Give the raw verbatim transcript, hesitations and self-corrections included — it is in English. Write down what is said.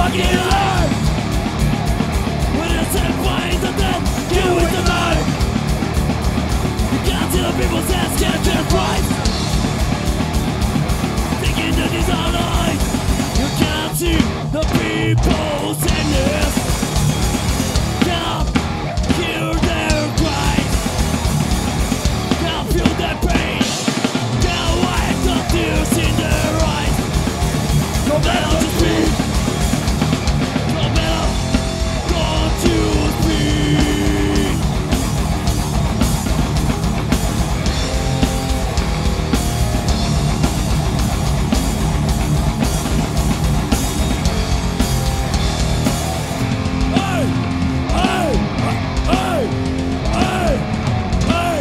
fucking lie. When it's a fight and then you with the knife. You can't see the people's heads get their price. Thinking that these are lies. You can't see the people's sadness. Can't hear their cries. Can't feel their pain. Can't wipe the tears in their eyes. No better to speak. No better not to speak. Hey, hey, hey, hey, hey.